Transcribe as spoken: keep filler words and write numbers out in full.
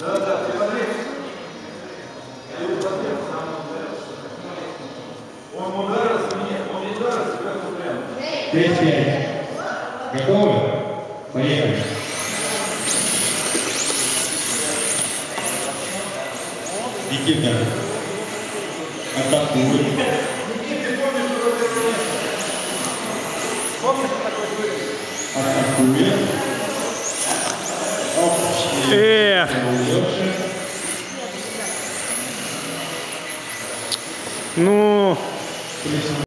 Да, да, ты смотри. Он ударился, нет, он не ударился, как он прям. пять пять. Готовы? Поехали. Никита атакует. Никита, помнишь, что такое? Помнишь, что такое? Атакует.